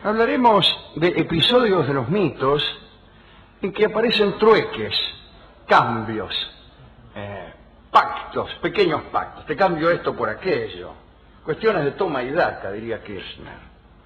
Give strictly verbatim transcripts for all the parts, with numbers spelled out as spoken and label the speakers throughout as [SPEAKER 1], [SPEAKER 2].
[SPEAKER 1] Hablaremos de episodios de los mitos en que aparecen trueques, cambios, eh, pactos, pequeños pactos. Te cambio esto por aquello. Cuestiones de toma y daca, diría Kirchner.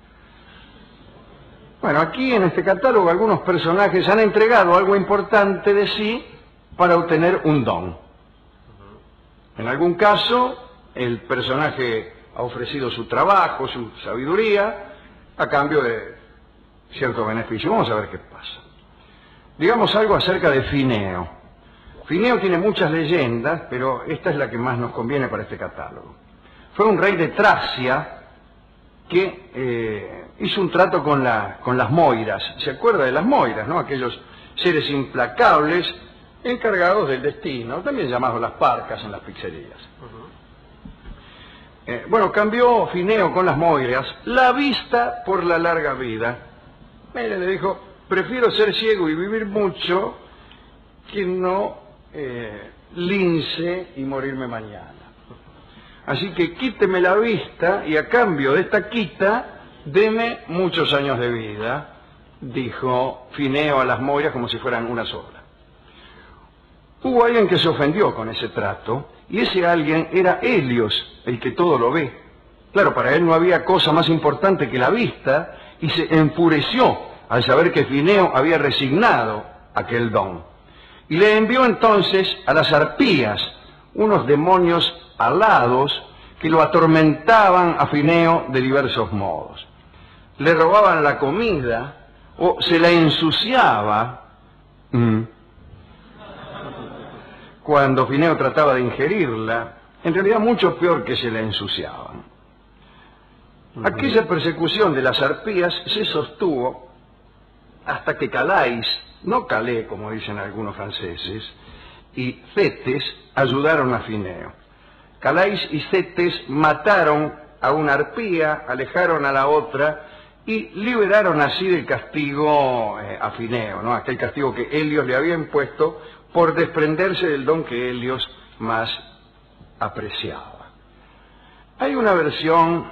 [SPEAKER 1] Bueno, aquí en este catálogo algunos personajes han entregado algo importante de sí para obtener un don. En algún caso, el personaje ha ofrecido su trabajo, su sabiduría, a cambio de cierto beneficio. Vamos a ver qué pasa. Digamos algo acerca de Fineo. Fineo tiene muchas leyendas, pero esta es la que más nos conviene para este catálogo. Fue un rey de Tracia que eh, hizo un trato con, la, con las Moiras. ¿Se acuerda de las Moiras, no? Aquellos seres implacables encargados del destino, también llamados las parcas en las pizzerías. Uh-huh. Eh, bueno, cambió Fineo con las Moiras la vista por la larga vida. Mire, le dijo, prefiero ser ciego y vivir mucho que no eh, lince y morirme mañana. Así que quíteme la vista y a cambio de esta quita, deme muchos años de vida, dijo Fineo a las Moiras como si fueran una sola. Hubo alguien que se ofendió con ese trato, y ese alguien era Helios, el que todo lo ve. Claro, para él no había cosa más importante que la vista, y se enfureció al saber que Fineo había resignado aquel don. Y le envió entonces a las arpías, unos demonios alados que lo atormentaban a Fineo de diversos modos. Le robaban la comida o se la ensuciaba mm, cuando Fineo trataba de ingerirla. En realidad mucho peor que se la ensuciaban. Aquella persecución de las arpías se sostuvo hasta que Calais, no Calais como dicen algunos franceses, y Cetes ayudaron a Fineo. Calais y Cetes mataron a una arpía, alejaron a la otra y liberaron así del castigo eh, a Fineo, ¿no? Aquel castigo que Helios le había impuesto por desprenderse del don que Helios más apreciaba. Hay una versión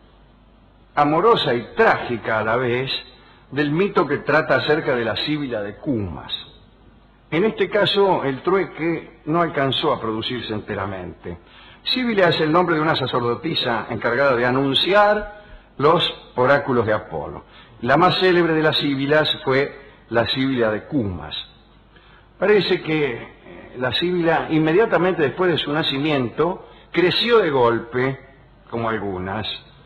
[SPEAKER 1] amorosa y trágica a la vez del mito que trata acerca de la síbila de Cumas. En este caso, el trueque no alcanzó a producirse enteramente. Síbila es el nombre de una sacerdotisa encargada de anunciar los oráculos de Apolo. La más célebre de las síbilas fue la síbila de Cumas. Parece que la síbila, inmediatamente después de su nacimiento, creció de golpe, como algunas,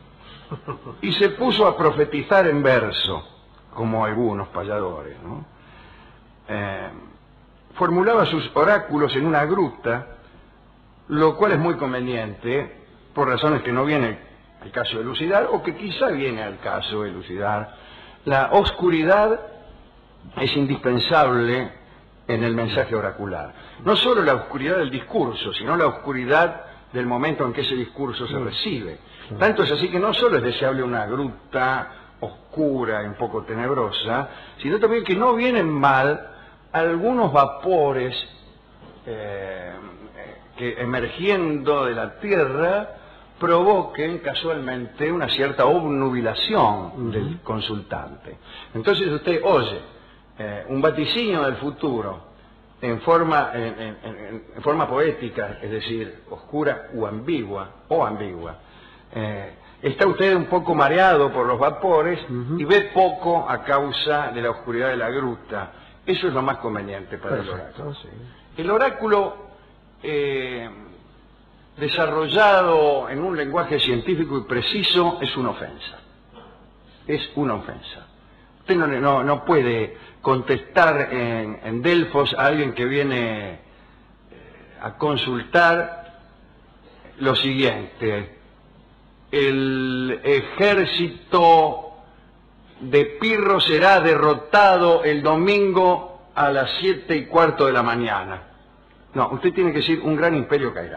[SPEAKER 1] y se puso a profetizar en verso, como algunos payadores, ¿no? Eh, formulaba sus oráculos en una gruta, lo cual es muy conveniente, por razones que no viene al caso de elucidar, o que quizá viene al caso de elucidar. La oscuridad es indispensable en el mensaje oracular. No solo la oscuridad del discurso, sino la oscuridad del momento en que ese discurso se recibe. Tanto es así que no solo es deseable una gruta oscura y un poco tenebrosa, sino también que no vienen mal algunos vapores eh, que emergiendo de la tierra provoquen casualmente una cierta obnubilación uh-huh. del consultante. Entonces usted oye eh, un vaticinio del futuro en forma, en, en, en forma poética, es decir, oscura o ambigua, o ambigua. Eh, está usted un poco mareado por los vapores uh-huh. y ve poco a causa de la oscuridad de la gruta. Eso es lo más conveniente para Perfecto, el oráculo. Sí. El oráculo eh, desarrollado en un lenguaje científico y preciso es una ofensa. Es una ofensa. Usted no, no, no puede contestar en, en Delfos a alguien que viene eh, a consultar lo siguiente: el ejército de Pirro será derrotado el domingo a las siete y cuarto de la mañana. No, usted tiene que decir un gran imperio caerá.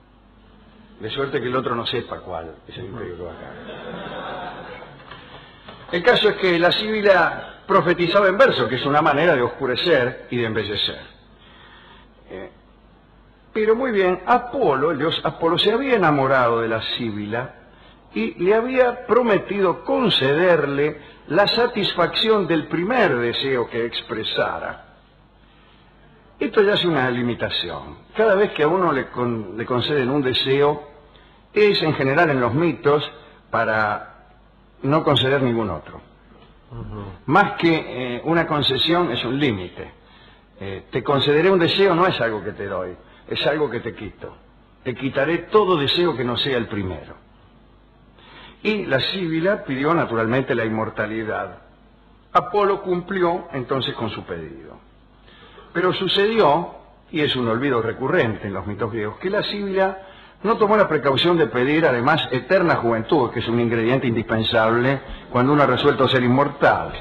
[SPEAKER 1] De suerte que el otro no sepa cuál es el imperio que va a caer. El caso es que la síbila profetizaba en verso, que es una manera de oscurecer y de embellecer. Eh, pero muy bien, Apolo, el dios Apolo, se había enamorado de la síbila y le había prometido concederle la satisfacción del primer deseo que expresara. Esto ya es una limitación. Cada vez que a uno le, con, le conceden un deseo, es en general en los mitos para no conceder ningún otro. Uh-huh. Más que eh, una concesión es un límite. Eh, te concederé un deseo no es algo que te doy, es algo que te quito. Te quitaré todo deseo que no sea el primero. Y la síbila pidió naturalmente la inmortalidad. Apolo cumplió entonces con su pedido. Pero sucedió, y es un olvido recurrente en los mitos griegos, que la síbila no tomó la precaución de pedir además eterna juventud, que es un ingrediente indispensable cuando uno ha resuelto ser inmortal.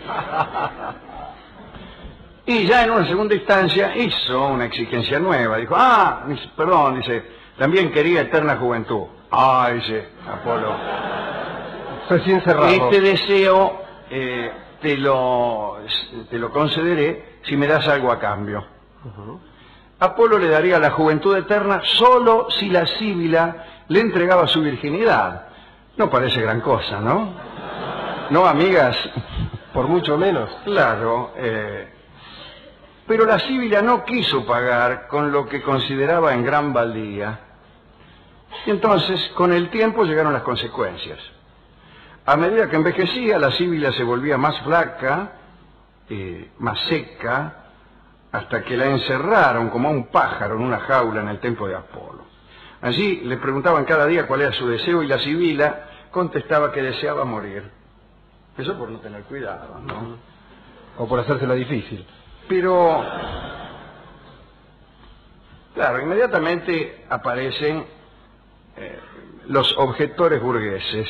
[SPEAKER 1] Y ya en una segunda instancia hizo una exigencia nueva. Dijo, ah, perdón, dice, también quería eterna juventud. Ah, dice Apolo,
[SPEAKER 2] recién cerrado.
[SPEAKER 1] Este deseo eh, te, lo, te lo concederé si me das algo a cambio. Uh-huh. Apolo le daría la juventud eterna solo si la síbila le entregaba su virginidad. No parece gran cosa, ¿no? ¿No, amigas?
[SPEAKER 2] Por mucho menos.
[SPEAKER 1] Claro, eh, pero la síbila no quiso pagar con lo que consideraba en gran valía. Y entonces, con el tiempo llegaron las consecuencias. A medida que envejecía, la síbila se volvía más flaca, eh, más seca, hasta que la encerraron como a un pájaro en una jaula en el templo de Apolo. Allí le preguntaban cada día cuál era su deseo y la síbila contestaba que deseaba morir. Eso por no tener cuidado, ¿no?
[SPEAKER 2] O por hacérsela difícil.
[SPEAKER 1] Pero, claro, inmediatamente aparecen eh, los objetores burgueses.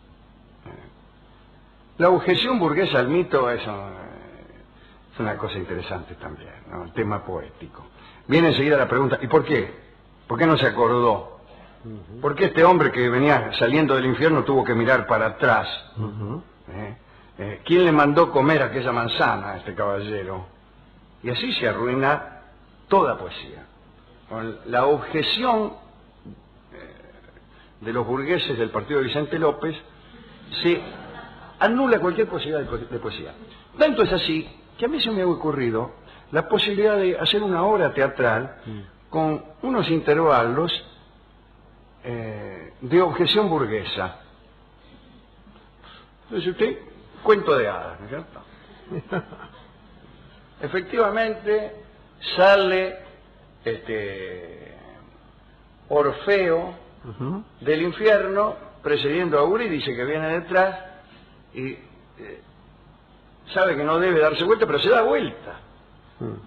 [SPEAKER 1] La objeción burguesa al mito es, un, es una cosa interesante también, ¿no? El tema poético. Viene enseguida la pregunta, ¿y por qué? ¿Por qué no se acordó? Uh-huh. ¿Por qué este hombre que venía saliendo del infierno tuvo que mirar para atrás? Uh-huh. ¿Eh? Eh, ¿Quién le mandó comer aquella manzana a este caballero? Y así se arruina toda poesía. Con la objeción eh, de los burgueses del partido de Vicente López se anula cualquier posibilidad de, po de poesía. Tanto es así que a mí se me ha ocurrido la posibilidad de hacer una obra teatral mm. con unos intervalos eh, de objeción burguesa. Entonces usted, cuento de hadas, ¿no es cierto? Efectivamente sale este Orfeo uh-huh. del infierno precediendo a Eurídice, que viene detrás, y eh, sabe que no debe darse vuelta, pero se da vuelta. Uh-huh.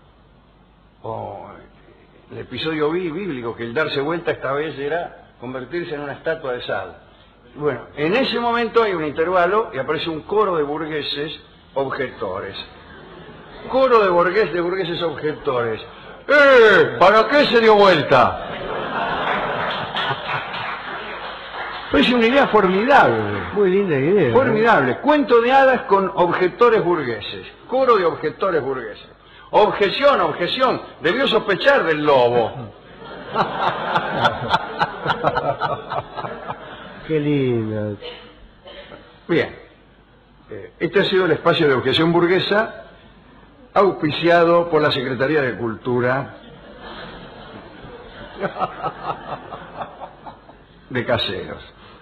[SPEAKER 1] O el episodio bíblico, que el darse vuelta esta vez era convertirse en una estatua de sal. Bueno, en ese momento hay un intervalo y aparece un coro de burgueses objetores. Coro de burgueses, de burgueses objetores. ¡Eh! ¿Para qué se dio vuelta? Es una idea formidable.
[SPEAKER 2] Muy linda idea.
[SPEAKER 1] Formidable. ¿Eh? Cuento de hadas con objetores burgueses. Coro de objetores burgueses. Objeción, objeción. Debió sospechar del lobo.
[SPEAKER 2] Qué lindo.
[SPEAKER 1] Bien. Este ha sido el espacio de objeción burguesa, auspiciado por la Secretaría de Cultura de Caseros.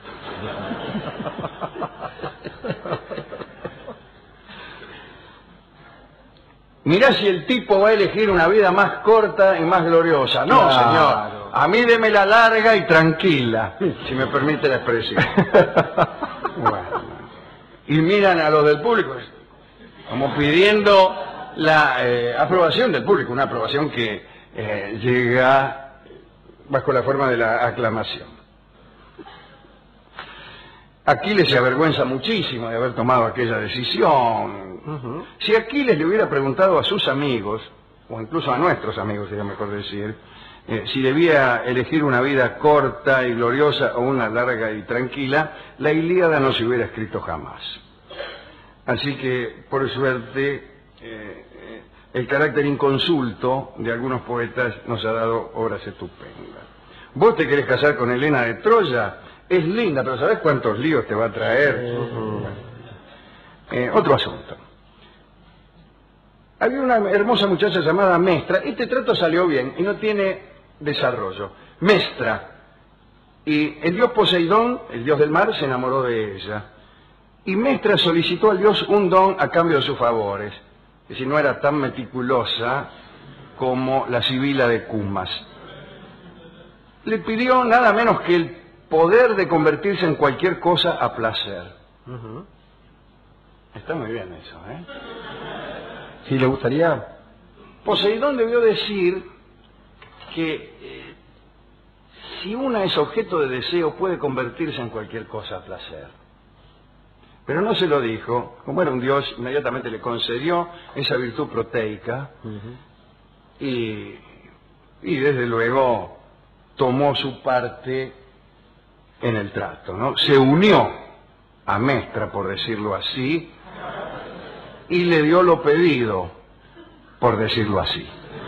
[SPEAKER 1] Mirá si el tipo va a elegir una vida más corta y más gloriosa. No, claro, señor. A mí deme la larga y tranquila, si me permite la expresión. Bueno. Y miran a los del público como pidiendo la eh, aprobación del público, una aprobación que eh, llega bajo la forma de la aclamación. Aquiles se avergüenza muchísimo de haber tomado aquella decisión. Uh-huh. Si Aquiles le hubiera preguntado a sus amigos, o incluso a nuestros amigos, sería mejor decir, eh, si debía elegir una vida corta y gloriosa o una larga y tranquila, la Ilíada no se hubiera escrito jamás. Así que, por suerte, eh, el carácter inconsulto de algunos poetas nos ha dado obras estupendas. ¿Vos te querés casar con Helena de Troya? es linda, pero ¿sabes cuántos líos te va a traer? Uh-huh. eh, otro asunto. Había una hermosa muchacha llamada Mestra. Este trato salió bien y no tiene desarrollo. Mestra. Y el dios Poseidón, el dios del mar, se enamoró de ella. Y Mestra solicitó al dios un don a cambio de sus favores. Es decir, no era tan meticulosa como la Sibila de Cumas. Le pidió nada menos que el poder de convertirse en cualquier cosa a placer. Uh-huh. Está muy bien eso, ¿eh?
[SPEAKER 2] ¿Sí le gustaría?
[SPEAKER 1] Poseidón debió decir que eh, si una es objeto de deseo puede convertirse en cualquier cosa a placer. Pero no se lo dijo. Como era un dios, inmediatamente le concedió esa virtud proteica. Uh-huh. y, y desde luego tomó su parte en el trato, ¿no? Se unió a Mestra, por decirlo así, y le dio lo pedido, por decirlo así.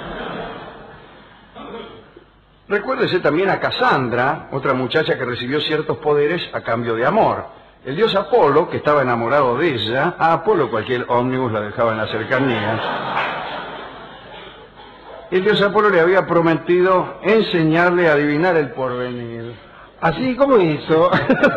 [SPEAKER 1] Recuérdese también a Casandra, otra muchacha que recibió ciertos poderes a cambio de amor. El dios Apolo, que estaba enamorado de ella, a Apolo cualquier ómnibus la dejaba en las cercanías. El dios Apolo le había prometido enseñarle a adivinar el porvenir.
[SPEAKER 2] ¿Así como hizo?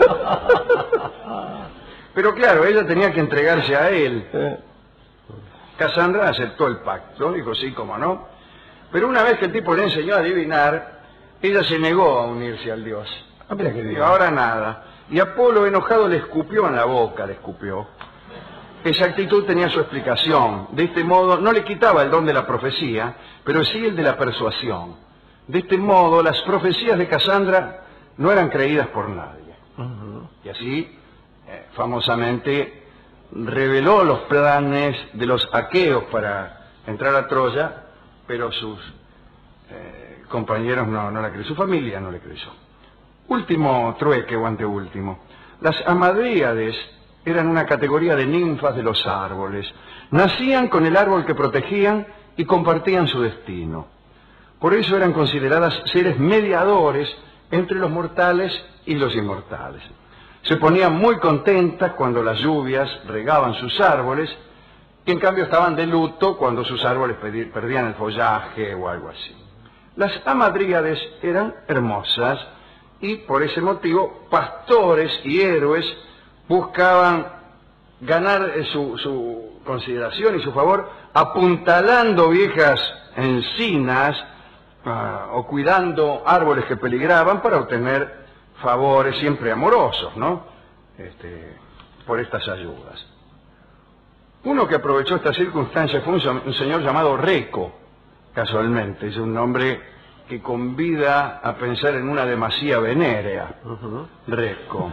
[SPEAKER 1] Pero claro, ella tenía que entregarse a él. Casandra aceptó el pacto, dijo sí, cómo no. Pero una vez que el tipo le enseñó a adivinar, ella se negó a unirse al dios.
[SPEAKER 2] Ah, mira qué bien.
[SPEAKER 1] Ahora nada. Y Apolo, enojado, le escupió en la boca, le escupió. Esa actitud tenía su explicación. De este modo, no le quitaba el don de la profecía, pero sí el de la persuasión. De este modo, las profecías de Casandra no eran creídas por nadie. Uh-huh. Y así, eh, famosamente, reveló los planes de los aqueos para entrar a Troya, pero sus eh, compañeros no, no la creyeron, su familia no le creyó. Último trueque o anteúltimo. Las hamadríades eran una categoría de ninfas de los árboles. Nacían con el árbol que protegían y compartían su destino. Por eso eran consideradas seres mediadores entre los mortales y los inmortales. Se ponían muy contentas cuando las lluvias regaban sus árboles, y en cambio estaban de luto cuando sus árboles perdían el follaje o algo así. Las hamadríades eran hermosas y por ese motivo pastores y héroes buscaban ganar su, su consideración y su favor apuntalando viejas encinas uh, o cuidando árboles que peligraban para obtener favores siempre amorosos, ¿no? Este, por estas ayudas. Uno que aprovechó esta circunstancia fue un, un señor llamado Reco, casualmente, es un nombre que convida a pensar en una demasía venérea. Uh-huh. Reco.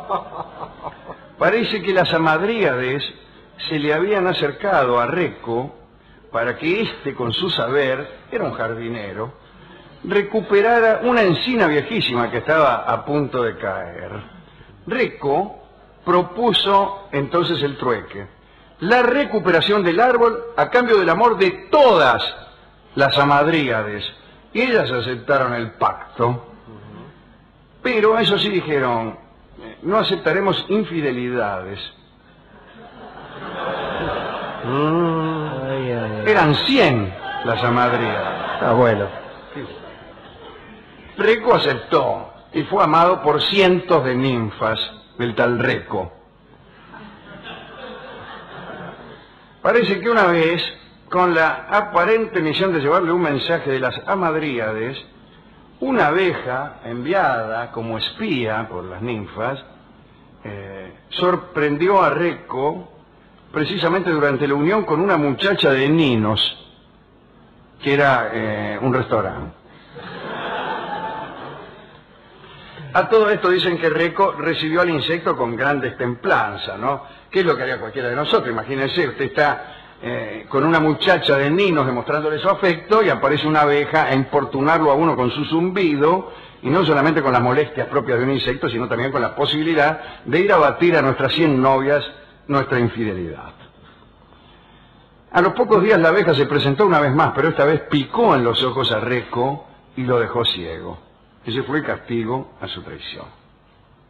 [SPEAKER 1] Parece que las hamadríades se le habían acercado a Reco para que éste, con su saber, era un jardinero, recuperara una encina viejísima que estaba a punto de caer. Reco propuso entonces el trueque: la recuperación del árbol a cambio del amor de todas las hamadríades. Y ellas aceptaron el pacto. Pero eso sí dijeron: no aceptaremos infidelidades. Mm. Ay, ay, ay. Eran cien las hamadríades.
[SPEAKER 2] Ah, bueno.
[SPEAKER 1] Reco aceptó y fue amado por cientos de ninfas del tal Reco. Parece que una vez, con la aparente misión de llevarle un mensaje de las hamadríades, una abeja enviada como espía por las ninfas eh, sorprendió a Reco precisamente durante la unión con una muchacha de Ninos, que era eh, un restaurante. A todo esto dicen que Reco recibió al insecto con gran destemplanza, ¿no? ¿Qué es lo que haría cualquiera de nosotros? Imagínense, usted está eh, con una muchacha de Ninos demostrándole su afecto y aparece una abeja a importunarlo a uno con su zumbido, y no solamente con las molestias propias de un insecto, sino también con la posibilidad de ir a batir a nuestras cien novias nuestra infidelidad. A los pocos días la abeja se presentó una vez más, pero esta vez picó en los ojos a Reco y lo dejó ciego. Ese fue el castigo a su traición.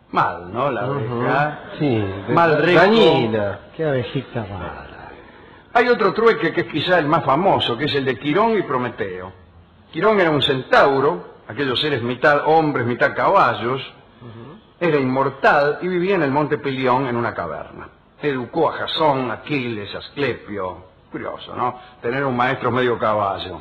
[SPEAKER 1] Mal, ¿no? La abeja.
[SPEAKER 2] Uh-huh. Sí,
[SPEAKER 1] mal rico.
[SPEAKER 2] dañina.
[SPEAKER 3] Qué abejita mala.
[SPEAKER 1] Hay otro trueque que es quizá el más famoso, que es el de Quirón y Prometeo. Quirón era un centauro, aquellos seres mitad hombres, mitad caballos, uh-huh. Era inmortal y vivía en el monte Pelión en una caverna. Educó a Jasón, Aquiles, Asclepio. Curioso, ¿no? Tener un maestro medio caballo.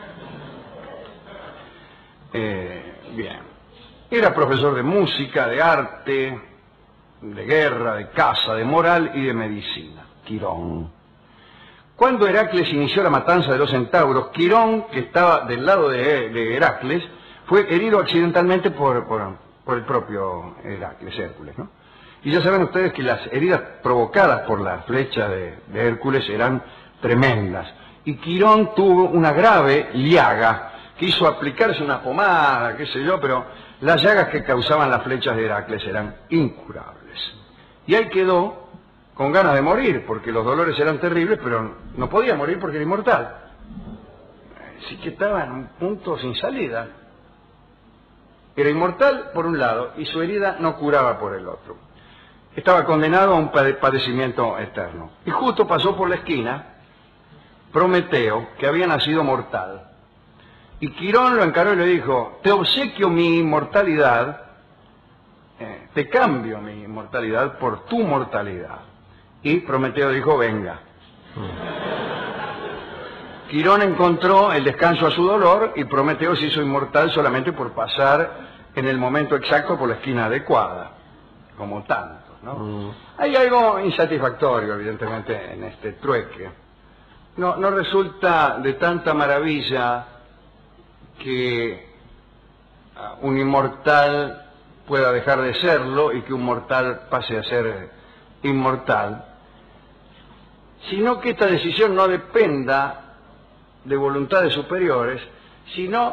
[SPEAKER 1] Eh, bien. Era profesor de música, de arte, de guerra, de caza, de moral y de medicina. Quirón. Cuando Heracles inició la matanza de los centauros, Quirón, que estaba del lado de, de Heracles, fue herido accidentalmente por, por, por el propio Heracles, Hércules, ¿no? Y ya saben ustedes que las heridas provocadas por la flecha de, de Hércules eran tremendas. Y Quirón tuvo una grave llaga, quiso aplicarse una pomada, qué sé yo, pero las llagas que causaban las flechas de Heracles eran incurables. Y ahí quedó con ganas de morir, porque los dolores eran terribles, pero no podía morir porque era inmortal. Así que estaba en un punto sin salida. Era inmortal por un lado y su herida no curaba por el otro. Estaba condenado a un padecimiento eterno. Y justo pasó por la esquina Prometeo, que había nacido mortal. Y Quirón lo encaró y le dijo: te obsequio mi inmortalidad, eh, te cambio mi inmortalidad por tu mortalidad. Y Prometeo dijo: venga. Quirón encontró el descanso a su dolor y Prometeo se hizo inmortal solamente por pasar en el momento exacto por la esquina adecuada, como tanto, ¿no? Mm. Hay algo insatisfactorio, evidentemente, en este trueque. No, no resulta de tanta maravilla que un inmortal pueda dejar de serlo y que un mortal pase a ser inmortal, sino que esta decisión no dependa de voluntades superiores, sino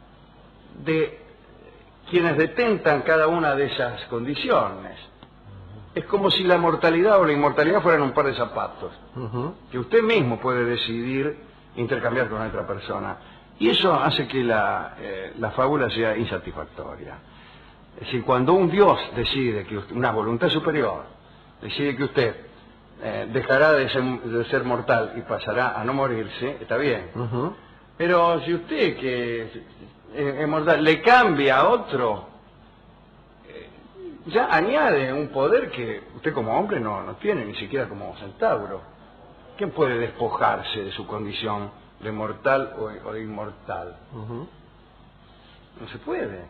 [SPEAKER 1] de quienes detentan cada una de esas condiciones. Es como si la mortalidad o la inmortalidad fueran un par de zapatos, uh-huh. que usted mismo puede decidir intercambiar con otra persona. Y eso hace que la, eh, la fábula sea insatisfactoria. Es decir, cuando un Dios decide, que usted, una voluntad superior, decide que usted eh, dejará de ser, de ser mortal y pasará a no morirse, está bien. Uh-huh. Pero si usted, que es, es mortal, le cambia a otro, eh, ya añade un poder que usted como hombre no, no tiene, ni siquiera como centauro. ¿Quién puede despojarse de su condición de mortal o, o de inmortal? Uh-huh. No se puede.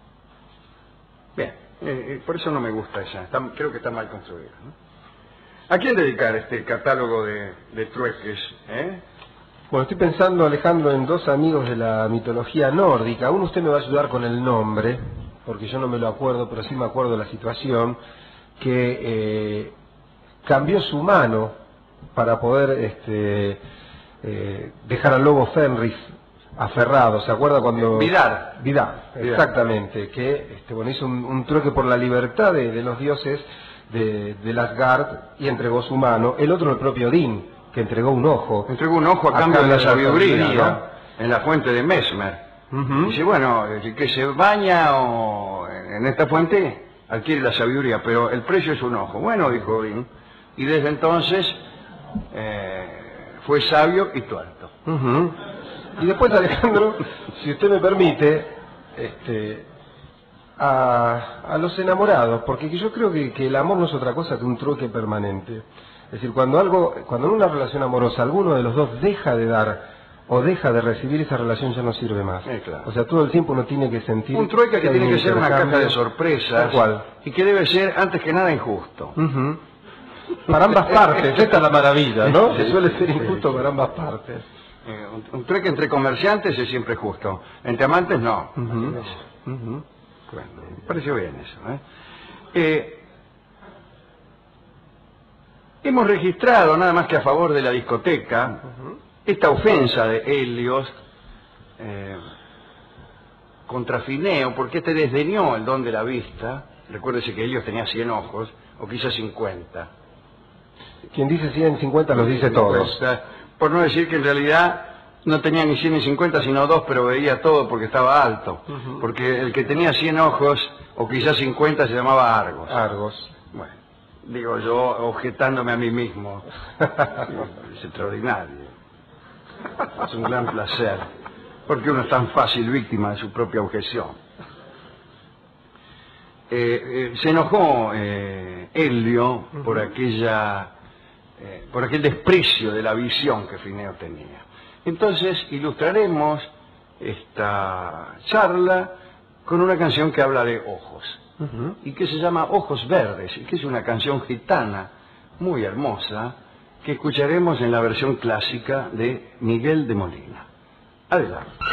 [SPEAKER 1] Bien, eh, por eso no me gusta esa, está, creo que está mal construida, ¿no? ¿A quién dedicar este catálogo de, de trueques? ¿eh?
[SPEAKER 2] Bueno, estoy pensando, Alejandro, en dos amigos de la mitología nórdica. Uno usted me va a ayudar con el nombre, porque yo no me lo acuerdo, pero sí me acuerdo de la situación, que eh, cambió su mano para poder este, eh, dejar al lobo Fenris aferrado. ¿Se acuerda cuando...?
[SPEAKER 1] Vidar.
[SPEAKER 2] Vidar, exactamente. Que este, bueno, hizo un, un trueque por la libertad de, de los dioses de, de Asgard y entregó su mano. El otro, el propio Odín, que entregó un ojo.
[SPEAKER 1] Entregó un ojo a, a cambio de la sabiduría, sabiduría, ¿no? En la fuente de Mesmer. Uh-huh. Dice, bueno, el que se baña o en esta fuente adquiere la sabiduría, pero el precio es un ojo. Bueno, dijo Odín, y desde entonces eh, fue sabio y tuerto.
[SPEAKER 2] Uh-huh. Y después, Alejandro, si usted me permite, este, a, a los enamorados, porque yo creo que, que el amor no es otra cosa que un trueque permanente. Es decir, cuando algo, cuando en una relación amorosa alguno de los dos deja de dar o deja de recibir, esa relación ya no sirve más.
[SPEAKER 1] Sí, claro.
[SPEAKER 2] O sea, todo el tiempo uno tiene que sentir...
[SPEAKER 1] Un trueque que, que tiene que ser una caja de sorpresas,
[SPEAKER 2] ¿cuál?
[SPEAKER 1] Y que debe ser, antes que nada, injusto.
[SPEAKER 2] Uh-huh. Para ambas partes, esta es la maravilla, ¿no? Que suele ser injusto para ambas partes.
[SPEAKER 1] Eh, un, un trueque entre comerciantes es siempre justo, entre amantes no. Uh-huh. Uh-huh. Bueno, me pareció bien eso. ¿eh? Eh, hemos registrado, nada más que a favor de la discoteca, uh-huh. esta ofensa de Helios eh, contra Fineo, porque este desdeñó el don de la vista. Recuérdese que Helios tenía cien ojos, o quizás cincuenta.
[SPEAKER 2] Quien dice cien, cincuenta los dice todos.
[SPEAKER 1] Por no decir que en realidad no tenía ni cien ni cincuenta, sino dos, pero veía todo porque estaba alto. Uh-huh. Porque el que tenía cien ojos o quizás cincuenta se llamaba Argos.
[SPEAKER 2] Argos.
[SPEAKER 1] Bueno, digo yo, objetándome a mí mismo. Es extraordinario. Es un gran placer, porque uno es tan fácil víctima de su propia objeción. Eh, eh, se enojó eh, Elio por aquella, eh, por aquel desprecio de la visión que Fineo tenía. Entonces ilustraremos esta charla con una canción que habla de ojos, uh-huh. y que se llama Ojos Verdes, y que es una canción gitana muy hermosa que escucharemos en la versión clásica de Miguel de Molina. Adelante.